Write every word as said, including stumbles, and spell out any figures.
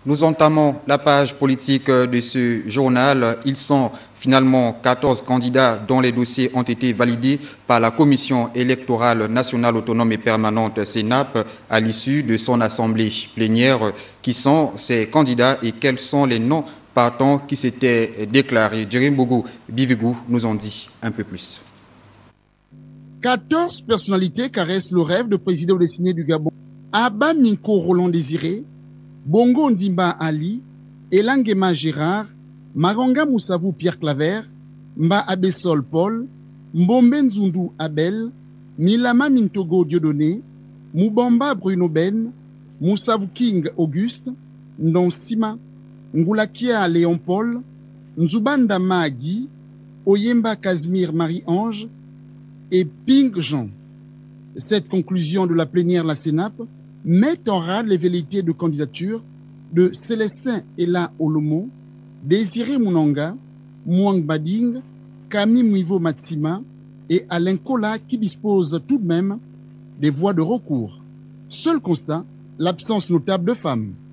Nous entamons la page politique de ce journal. Ils sont finalement quatorze candidats dont les dossiers ont été validés par la Commission électorale nationale autonome et permanente CENAP à l'issue de son assemblée plénière. Qui sont ces candidats et quels sont les noms partants qui s'étaient déclarés? Djirimbougou Bivigou nous en dit un peu plus. quatorze personnalités caressent le rêve de président désigné du Gabon. Abba Minko Roland Désiré, Bongo Ndimba Ali, Elangema Gérard, Maronga Moussavou Pierre Claver, Mba Abessol Paul, Mbombe Nzundu Abel, Milama Mintogo Dieudonné, Moubamba Bruno Ben, Moussavou King Auguste, Ndon Sima, Ngoulakia Léon Paul, Nzubanda Maagi, Oyemba Casimir Marie-Ange et Ping Jean. Cette conclusion de la plénière de la CENAP met en rade les velléités de candidature de Célestin Ela Olomo, Désiré Mounanga, Mouang Bading, Kami Mwivo Matsima et Alain Kola qui disposent tout de même des voies de recours. Seul constat, l'absence notable de femmes.